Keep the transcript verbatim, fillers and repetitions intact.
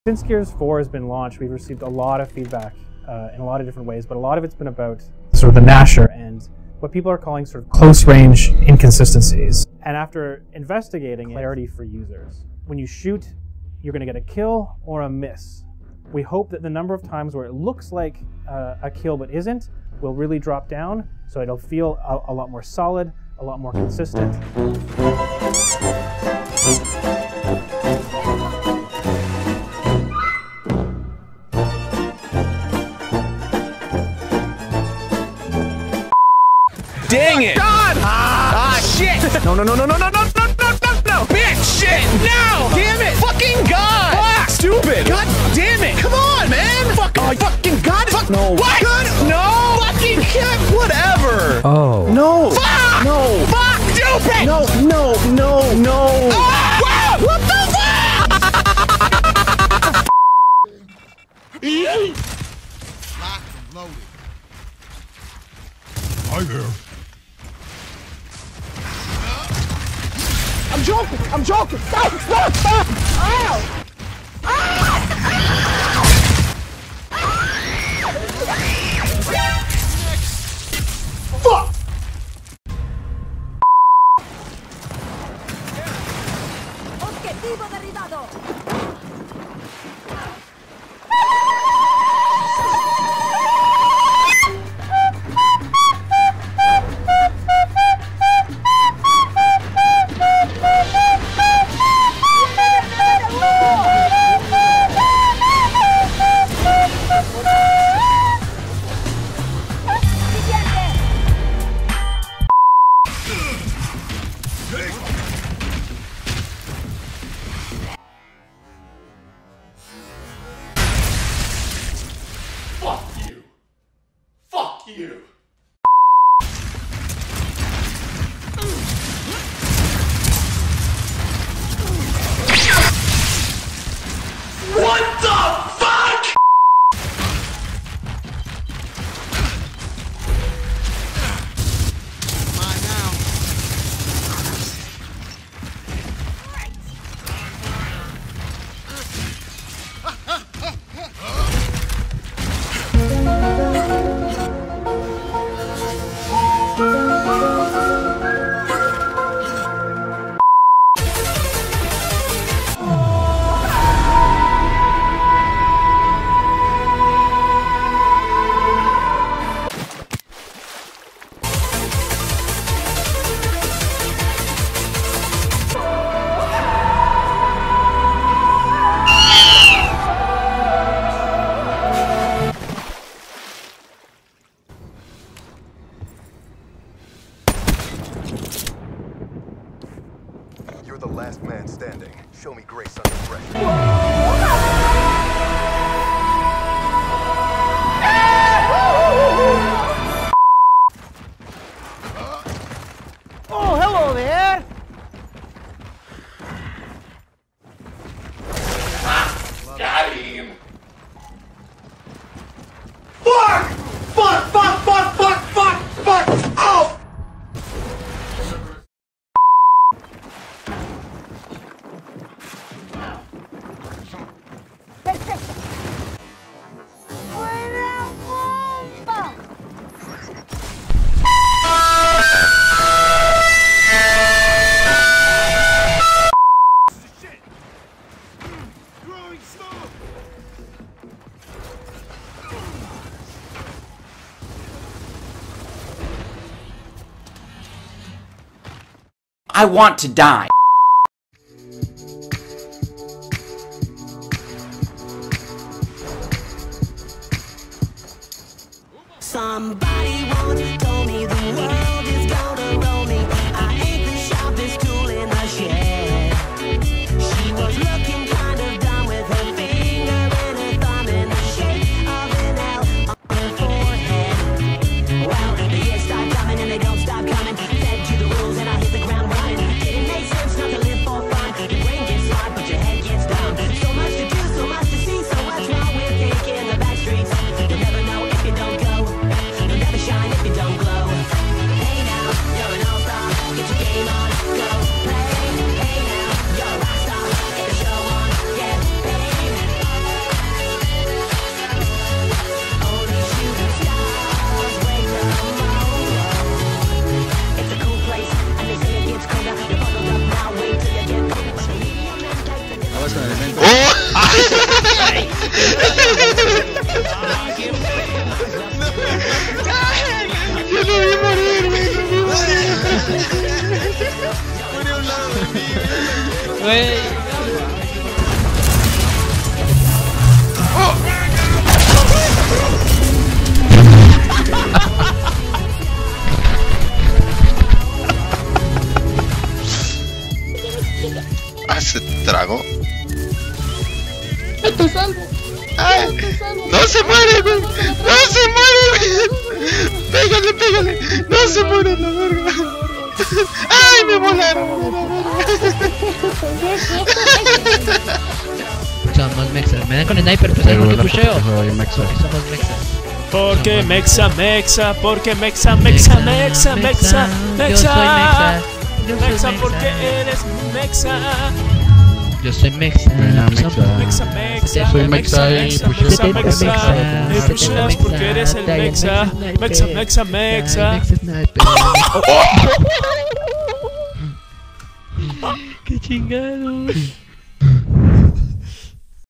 Since Gears four has been launched, we've received a lot of feedback uh, in a lot of different ways, but a lot of it's been about sort of the Gnasher and what people are calling sort of close-range inconsistencies. And after investigating clarity for users, when you shoot, you're going to get a kill or a miss. We hope that the number of times where it looks like uh, a kill but isn't will really drop down, so it'll feel a, a lot more solid, a lot more consistent. Dang it! God! Ah, ah shit! No, no, no, no, no, no, no, no, no, no, no! Bitch! Shit! No! Damn it! Fucking God! Fuck! Stupid! God damn it! Come on, man! Fuck! Oh, fucking God! Fuck! No! What? God! No! Fucking God! Whatever! Oh. No! Fuck! No! Fuck! Stupid! No! No! No! No! Ah! Whoa! What the fuck? Locked and loaded. Hi there. I'm joking! I'm joking! Stop! Stop! Stop! Ow! Fuck! Objetivo derribado. Fuck you. Fuck you. What the fuck? Mine now. You're the last man standing. Show me grace under pressure. Oh, hello there! Got him. Fuck! Fuck! Fuck! Fuck! Fuck! Fuck! Fuck! Oh! ¡Fuera bomba! Shit. Throwing smoke. I want to die. Somebody once told me the world is gonna roll me. I ain't the sharpest tool in the shed. She was looking kind of dumb with her finger and her thumb in the shape of an L on her forehead. Well, the years start coming and they don't stop coming. Fed to the rules and I hit the ground running. Didn't make sense not to live for fun. Your brain gets smart but your head gets dumb. So much to do, so much to see, so much more we'll take in the back streets. You'll never know if you don't go. You'll never shine if you don't glow. Hey now. güey. Ah, se tragó. Esto es algo. Ay, no se muere, güey. No se muere, güey. Pégale, pégale. No se muere la verga. Ay, me volaron. Somos mexas. Me dan con el sniper, pues ¿por qué pusheo? Porque somos mexas. Porque mexa, mexa, porque mexa, mexa, mexa, mexa, mexa. Mexa porque eres mexa. Yo soy mexa. Mexa, mexa. Soy mexa y mexa, mexa. Y pusheas porque eres el mexa. Mexa, mexa, mexa. ¡Qué chingados!